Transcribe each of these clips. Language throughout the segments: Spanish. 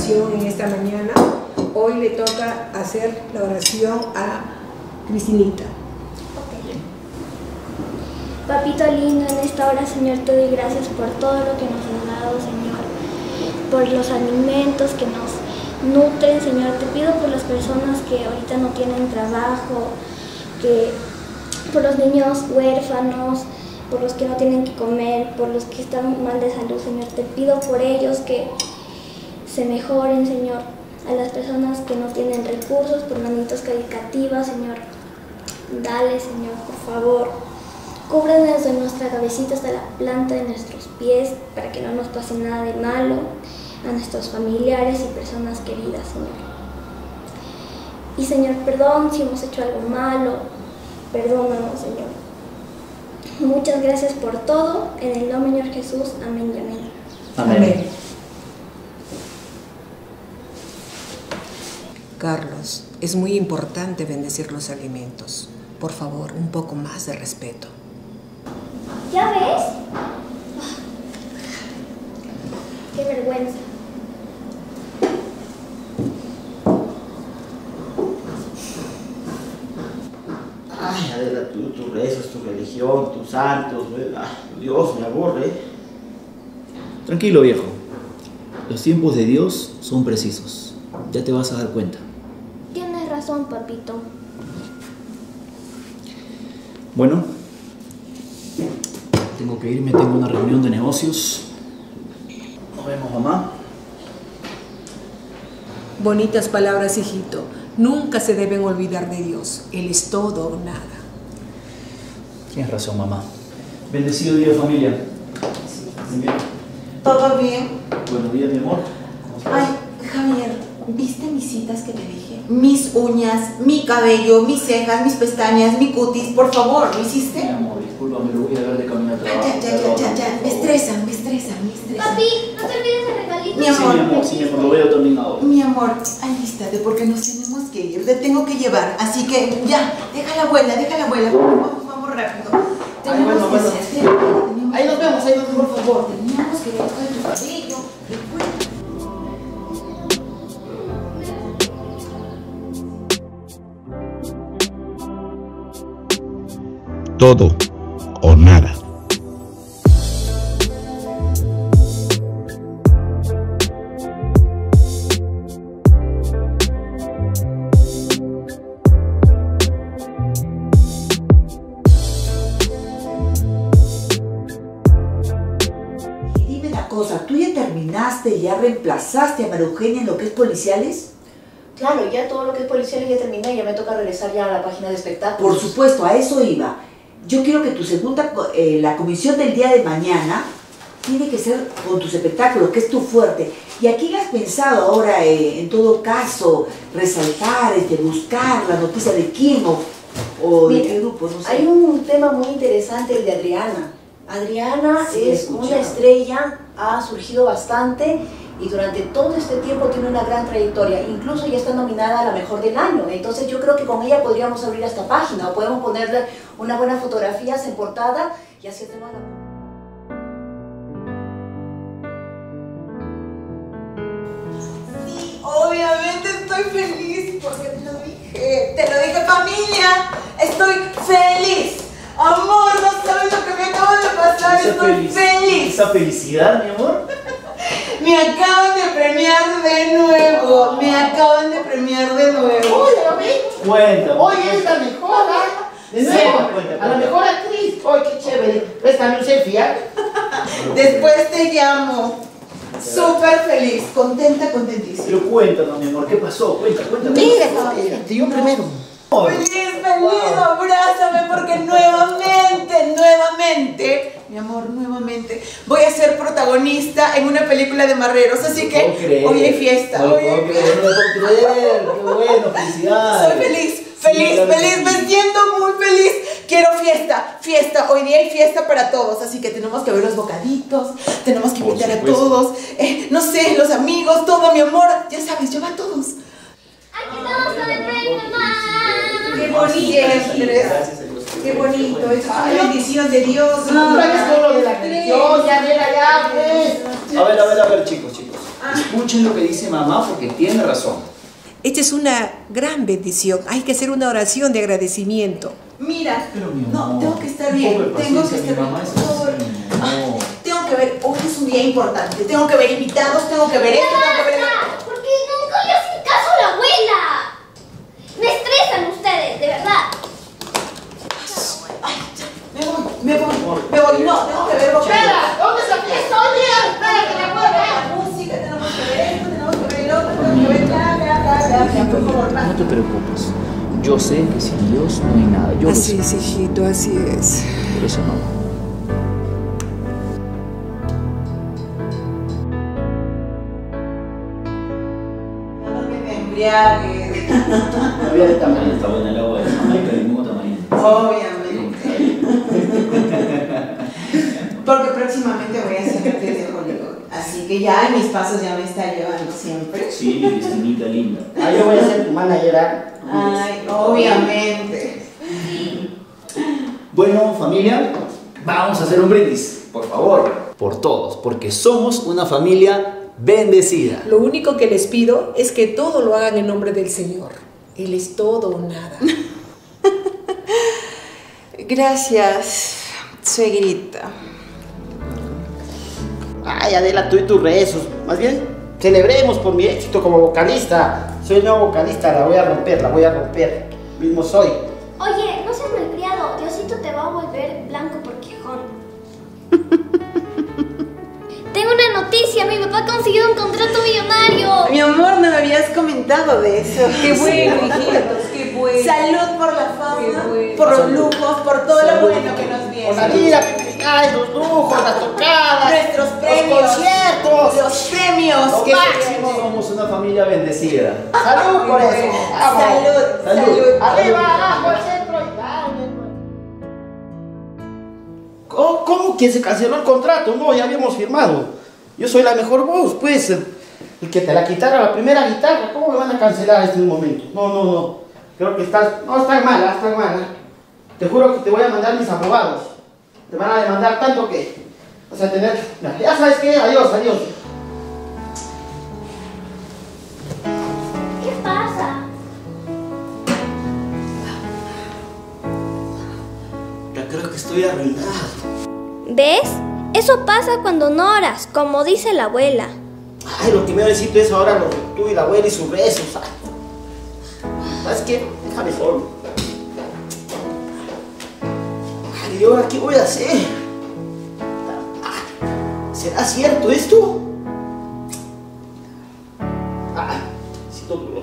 oración en esta mañana. Hoy le toca hacer la oración a Cristinita. Okay. Papito lindo, en esta hora, Señor, te doy gracias por todo lo que nos has dado, Señor, por los alimentos que nos nutren, Señor. Te pido por las personas que ahorita no tienen trabajo, por los niños huérfanos, por los que no tienen que comer, por los que están mal de salud, Señor. Te pido por ellos que se mejoren, Señor. A las personas que no tienen recursos, por manitos caritativas, Señor. Dale, Señor, por favor. Cúbrenos de nuestra cabecita hasta la planta de nuestros pies, para que no nos pase nada de malo a nuestros familiares y personas queridas, Señor. Y, Señor, perdón si hemos hecho algo malo. Perdónanos, Señor. Muchas gracias por todo. En el nombre de Señor Jesús. Amén y amén. Amén. Carlos, es muy importante bendecir los alimentos. Por favor, un poco más de respeto. ¿Ya ves? ¡Qué vergüenza! Ay, Adela, tú rezas, tu religión, tus santos, Dios, me aburre. Tranquilo, viejo. Los tiempos de Dios son precisos. Ya te vas a dar cuenta. Tienes razón, papito. Bueno, tengo que irme, tengo una reunión de negocios. Nos vemos, mamá. Bonitas palabras, hijito. Nunca se deben olvidar de Dios. Él es todo o nada. Tienes razón, mamá. Bendecido día, familia. ¿Todo bien? Buenos días, mi amor. ¿Cómo estás? Ay, Javier, ¿viste mis citas que te dije? Mis uñas, mi cabello, mis cejas, mis pestañas, mi cutis, por favor, ¿lo hiciste? Mi amor, discúlpame, lo voy a ver de camino al trabajo. Ya, me estresan. Papi, no te olvides el regalito. Mi amor, Sí, mi amor, lo veo también ahora. Mi amor, alístate porque nos tenemos que ir, te tengo que llevar, así que ya, deja la abuela, vamos rápido. Tenemos que hacer. Ahí nos vemos, por favor, teníamos que recoger tu cabello, Todo o nada. Dime una cosa, ¿tú ya terminaste, ya reemplazaste a María Eugenia en lo que es policiales? Claro, ya todo lo que es policial ya terminé, ya me toca regresar ya a la página de espectáculos. Por supuesto, a eso iba. Yo quiero que tu segunda, la comisión del día de mañana, tiene que ser con tus espectáculos, que es tu fuerte. ¿Y a quién has pensado ahora, en todo caso, resaltar, buscar la noticia de quién o de qué grupo? No sé. Hay un tema muy interesante, el de Adriana. Adriana Sí, es una estrella, ha surgido bastante y durante todo este tiempo tiene una gran trayectoria. Incluso ya está nominada a la mejor del año. Entonces yo creo que con ella podríamos abrir esta página o podemos ponerle una buena fotografía en portada y así tenemos la... Sí, obviamente estoy feliz porque te lo dije familia, estoy feliz. Amor, no sabes lo que me acaba de pasar, estoy feliz. Esa felicidad, mi amor. Me acaban de premiar de nuevo, Oye, amigo. Cuéntame. Oye, es la mejor, ¿ah? De nuevo, cuenta. a la mejor actriz. Oye, qué chévere. Préstame un selfie, ¿ah? Después te llamo. Súper feliz, contentísima. Pero cuéntanos, mi amor, ¿qué pasó? Cuéntame. Mira, yo primero. Feliz, abrázame porque nuevamente, mi amor, nuevamente voy a ser protagonista en una película de marreros, así que hoy hay fiesta. No puedo creer, qué bueno, felicidades. Soy feliz, me siento muy feliz. Quiero fiesta, hoy día hay fiesta para todos, así que tenemos que ver los bocaditos, tenemos que invitar a todos, no sé, los amigos, todo, mi amor, ya sabes, lleva a todos. Aquí estamos con el premio, mamá. Qué bonito, qué bonito, es una bendición de Dios. No, es con lo de la religión, ya, pues. A ver, chicos. Escuchen lo que dice mamá porque tiene razón. Esta es una gran bendición. Hay que hacer una oración de agradecimiento. Mira, Pero mi no, amor, tengo que estar un bien. poco de Tengo que paciencia, estar mi mamá bien. es Por favor. así, no. Tengo que ver, hoy es un día importante. Tengo que ver invitados, tengo que ver esto, tengo que ver esto. ¿Por qué nunca le hacen caso a la abuela? Me estresan ustedes, de verdad. Me voy, no, tengo que ver boca. Espera, ¿dónde está la fiesta? Oye, espera, que me acuerdo. La música, tenemos que ver esto, tenemos que ver el otro, tenemos que ver bla, por favor, va. No te preocupes. Yo sé que sin Dios no hay nada. Yo Así lo es, sé. hijito, así es. Por eso no. No que te embriagues. Todavía de tamarindo está buena el agua de Jamaica y ningún tamarindo. Obviamente. Porque próximamente voy a hacer artes de Hollywood. Así que ya mis pasos ya me está llevando siempre. Sí, mi vecinita linda. Ah, yo voy a ser tu manager. Ay, obviamente. Bueno, familia, vamos a hacer un brindis, por favor, por todos, porque somos una familia bendecida. Lo único que les pido es que todo lo hagan en nombre del Señor. Él es todo o nada. Gracias, suegrita. Ay, Adela, tú y tus rezos. Más bien, celebremos por mi éxito como vocalista. Soy el nuevo vocalista, la voy a romper. Mismo soy. Oye, no seas malcriado. Diosito te va a volver blanco por quejón. Tengo una noticia. Mi papá ha conseguido un contrato millonario. Mi amor, no me habías comentado de eso. Qué bueno, hijitos, qué bueno. Salud por la fama, Qué bueno. por los lujos, por todo lo bueno que nos Por viene. la vida, ay, los lujos, las tocadas, Nuestros premios, los conciertos. los premios. Lo que se máximo. vienen. Somos una familia bendecida. Salud por eso. Vamos. Salud. Arriba, abajo, al centro y dale. ¿Cómo que se canceló el contrato? No, ya habíamos firmado. Yo soy la mejor voz, pues. El que te la quitara la primera guitarra, ¿cómo me van a cancelar en este momento? No. Creo que estás mala. Te juro que te voy a mandar mis abogados. Te van a demandar tanto que vas a tener... Ya sabes qué, adiós. ¿Qué pasa? Ya creo que estoy arruinado. ¿Ves? Eso pasa cuando no oras, como dice la abuela. Ay, lo que me necesito es ahora tú y la abuela y sus rezos. ¿Sabes qué? Déjame solo. Ay, ¿y ahora qué voy a hacer? ¿Será cierto esto? Necesito tu...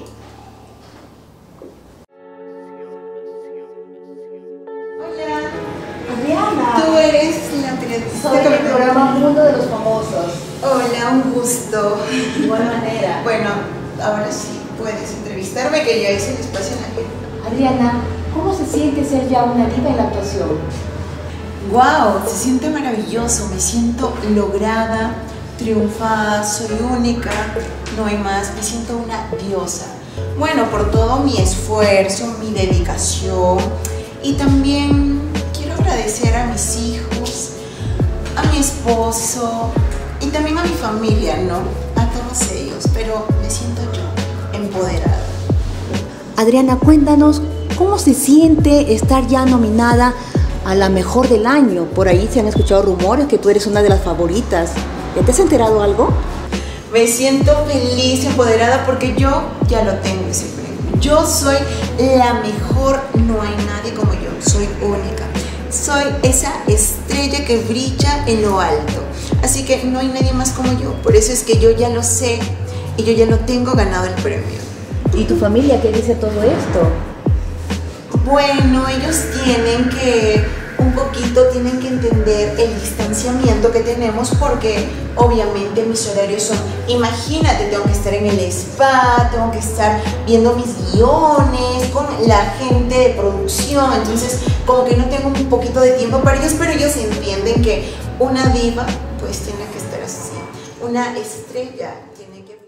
Adriana, Tú eres la periodista soy que del me programa Mundo de los Famosos. Hola, un gusto. De igual manera. Bueno, ahora sí puedes entrevistarme, que ya hice el espacio en la vida. Adriana, ¿cómo se siente ser ya una diva en la actuación? Wow, se siente maravilloso, me siento lograda, triunfada, soy única, no hay más, me siento una diosa. Bueno, por todo mi esfuerzo, mi dedicación y también quiero agradecer a mis hijos, a mi esposo y también a mi familia, ¿no? A todos ellos, pero me siento yo empoderada. Adriana, cuéntanos, ¿cómo se siente estar ya nominada a la mejor del año? Por ahí se han escuchado rumores que tú eres una de las favoritas. ¿Ya te has enterado algo? Me siento feliz, empoderada, porque yo ya lo tengo ese premio. Yo soy la mejor, no hay nadie como yo, soy única. Soy esa estrella que brilla en lo alto. Así que no hay nadie más como yo. Por eso es que yo ya lo sé y yo ya lo tengo ganado el premio. ¿Y tu familia qué dice todo esto? Bueno, ellos tienen que entender el distanciamiento que tenemos, porque obviamente mis horarios son, imagínate, tengo que estar en el spa, tengo que estar viendo mis guiones con la gente de producción, entonces como que no tengo un poquito de tiempo para ellos, pero ellos entienden que una diva pues tiene que estar así, una estrella tiene que...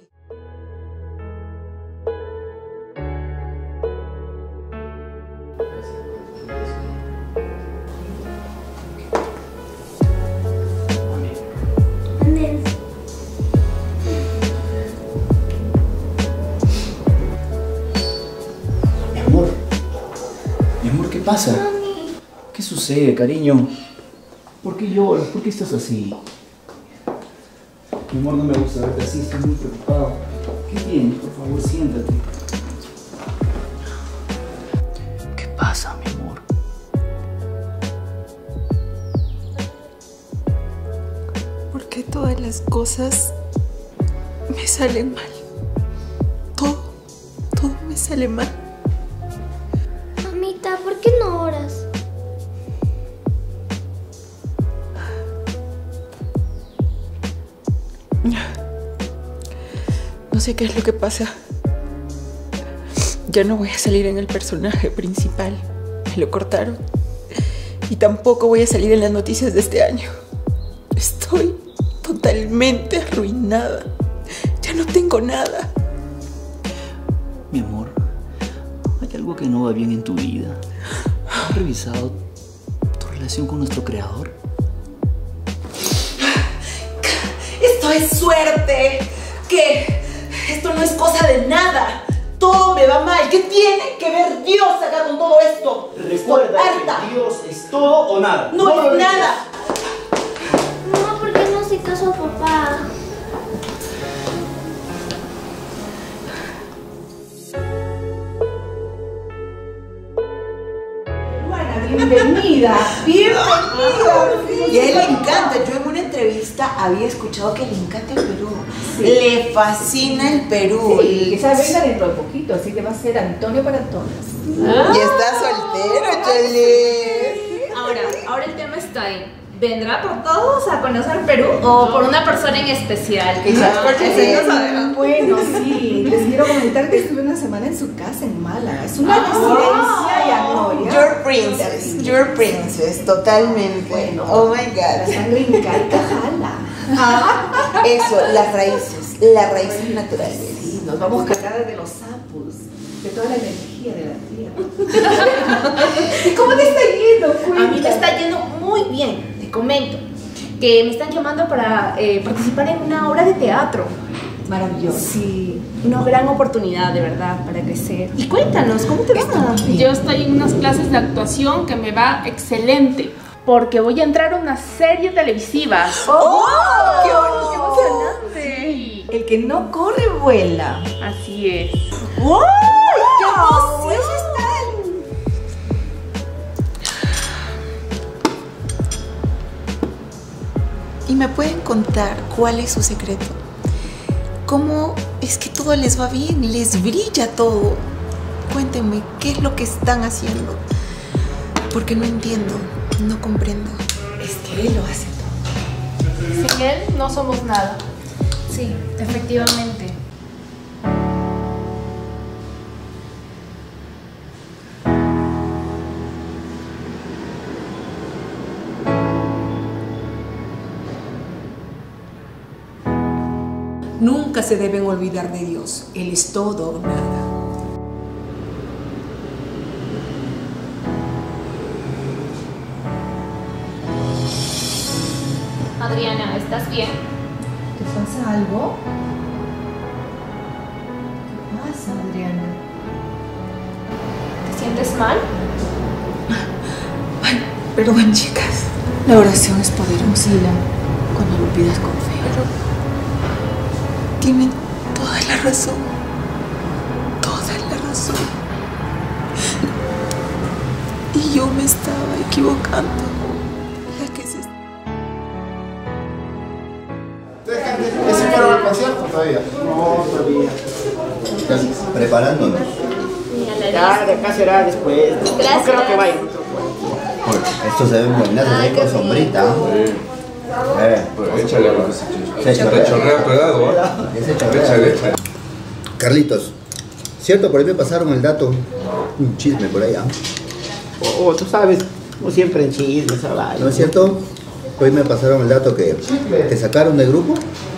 pasa? Mami. ¿Qué sucede, cariño? ¿Por qué lloras? ¿Por qué estás así? Mi amor, no me gusta verte así, estoy muy preocupado. ¿Qué tienes? Por favor, siéntate. ¿Qué pasa, mi amor? ¿Por qué todas las cosas me salen mal? Todo me sale mal. Mamita, ¿por qué no oras? No sé qué es lo que pasa. Ya no voy a salir en el personaje principal. Me lo cortaron. Y tampoco voy a salir en las noticias de este año. Estoy totalmente arruinada. Ya no tengo nada. Mi amor, hay algo que no va bien en tu vida. ¿Has revisado tu relación con nuestro creador? Esto es suerte. ¿Qué? Esto no es cosa de nada. Todo me va mal. ¿Qué tiene que ver Dios acá con todo esto? Recuerda que Dios es todo o nada. No es nada. Mamá, ¿por qué no hace caso a papá? Bienvenida. Y a él le encanta. Yo en una entrevista había escuchado que le encanta el Perú. Sí. Le fascina el Perú. Sí, quizás venga dentro de poquito, así que va a ser Antonio para todas. Y está soltero, Chele. Ahora el tema está en, ¿vendrá por todos a conocer Perú o por una persona en especial? Quizás porque no sabemos. Bueno, sí, les quiero comentar que estuve una semana en su casa en Málaga. Es una residencia y Anoria. Your princess, totalmente. Bueno, oh my God. La sangre incaica jala. Eso, las raíces naturales. Sí, nos vamos cargadas de los sapos, de toda la energía de la tierra. ¿Y cómo te está yendo? A mí me está yendo muy bien, te comento. Que me están llamando para participar en una obra de teatro. Maravilloso. Sí, una gran oportunidad de verdad para crecer. Y cuéntanos, ¿cómo te va? Yo estoy en unas clases de actuación que me va excelente. Porque voy a entrar a una serie televisiva. ¡Oh! ¡Qué emocionante! Sí. El que no corre, vuela. Así es. ¡Wow! ¡Qué emoción están! ¿Y me pueden contar cuál es su secreto? ¿Cómo es que todo les va bien? ¿Les brilla todo? Cuéntenme, ¿qué es lo que están haciendo? Porque no entiendo, no comprendo. Es que él lo hace todo. Sin él no somos nada. Sí, efectivamente. Nunca se deben olvidar de Dios. Él es todo o nada. Adriana, ¿estás bien? ¿Te pasa algo? ¿Qué pasa, Adriana? ¿Te sientes mal? Perdón, chicas. La oración es poderosa cuando lo pidas con fe. Pero tienen toda la razón. Toda la razón. Y yo me estaba equivocando. La que se... ¿Ese para el concierto todavía? No, todavía. Preparándonos. Ya, de acá será después. Gracias. No creo que vaya. Esto se ve bonito, se ve con sombrita. Échale, Se chorrea pegado, échale. Carlitos, cierto, por ahí me pasaron el dato, un chisme por allá. Tú sabes, como siempre en chismes, ¿No es cierto? Hoy me pasaron el dato que te sacaron del grupo.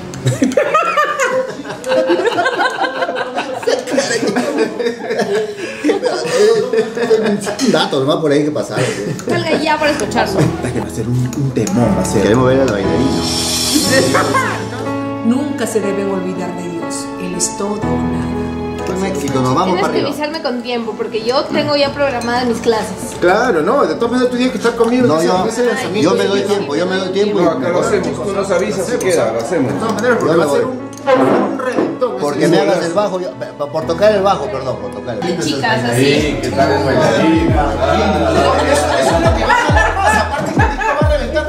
Un dato nomás por ahí que pasaron. Salga ya para escucharlo. Que va a ser un temón, va a ser. Queremos ver al bailarino. Nunca se deben olvidar de Dios. Él es todo o nada. un éxito, nos vamos Tienes para que arriba. avisarme con tiempo, porque yo tengo ya programadas mis clases. Claro, no, de todas maneras tú tienes que estar conmigo. No, en ese lanzamiento. yo me doy tiempo, No, acá lo hacemos, tú nos avisas si queda, lo hacemos. De todas maneras, porque va a ser un reventón. Porque me hagas el bajo, por tocar el bajo, perdón, por tocar el bajo. Chicas, así. Sí, ¿qué tal es bailarina? Eso es lo que va a jalar más, aparte que te va a reventar.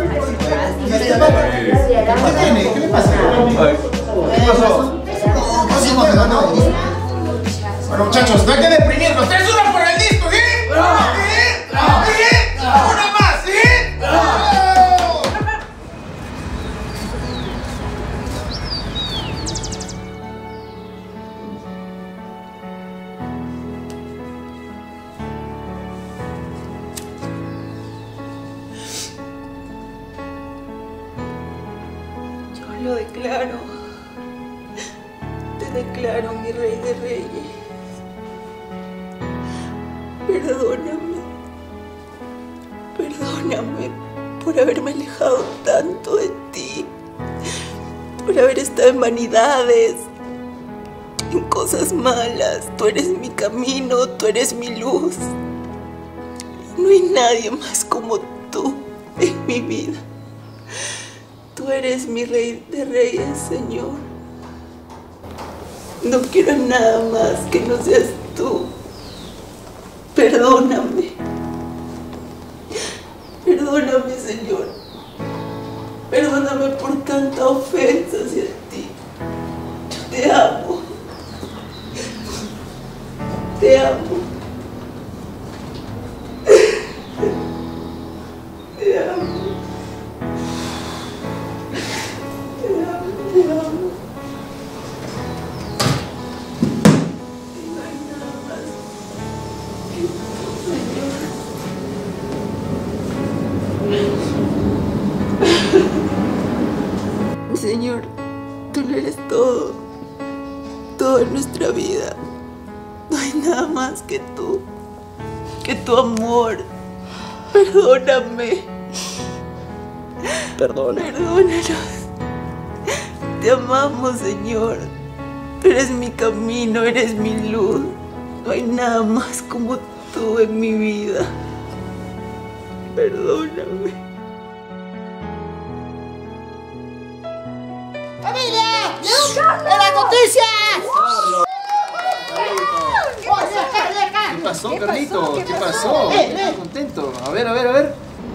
¿Qué le pasa? ¿Qué pasó? Bueno, muchachos, no hay que deprimirnos. 3-1 por el disco, ¿sí? ¿Sí? ¡Una más, sí! Yo lo declaro. Te declaro, mi Rey de Reyes. Perdóname. Perdóname por haberme alejado tanto de ti. Por haber estado en vanidades, en cosas malas. Tú eres mi camino, tú eres mi luz. No hay nadie más como tú en mi vida. Tú eres mi Rey de Reyes, Señor. No quiero nada más que no seas tú. Perdóname. Perdóname, Señor. Perdóname por tanta ofensa hacia ti. Yo te amo. Te amo. Te amo. Te amo. Y no hay nada más que tú, Señor. Señor, tú lo eres todo. Toda nuestra vida. No hay nada más que tú. Que tu amor. Perdóname. Perdónanos. Te amamos, Señor. Tú eres mi camino, eres mi luz. No hay nada más como tú en mi vida. Perdóname. ¡Familia! ¡En las noticias! ¿Qué pasó, Carlito? ¿Qué pasó? Estoy contento. A ver.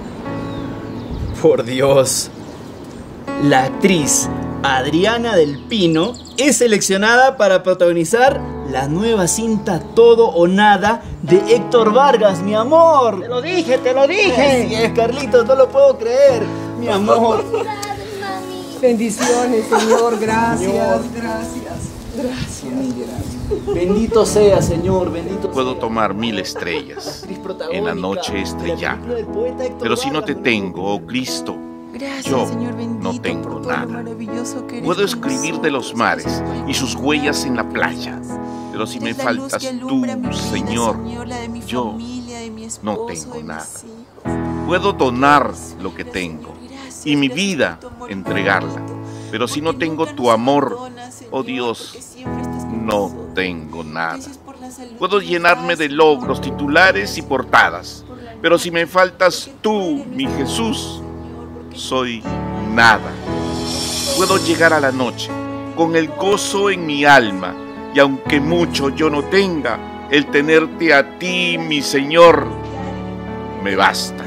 Por Dios. La actriz Adriana del Pino es seleccionada para protagonizar la nueva cinta Todo o Nada de Héctor Vargas, mi amor. Te lo dije. Así es, Carlitos, no lo puedo creer, mi amor. Bendiciones, Señor. Gracias. Señor. Gracias. Bendito sea, Señor, bendito sea. Puedo tomar 1000 estrellas en la noche estrellada, pero si no te tengo, oh Cristo, yo no tengo nada. Puedo escribir de los mares y sus huellas en la playa, pero si me faltas tú, Señor, yo no tengo nada. Puedo donar lo que tengo y mi vida entregarla, pero si no tengo tu amor, oh Dios, no tengo nada. Puedo llenarme de logros, titulares y portadas, pero si me faltas tú, mi Jesús, soy nada. Puedo llegar a la noche con el gozo en mi alma, y aunque mucho yo no tenga, el tenerte a ti, mi Señor, me basta.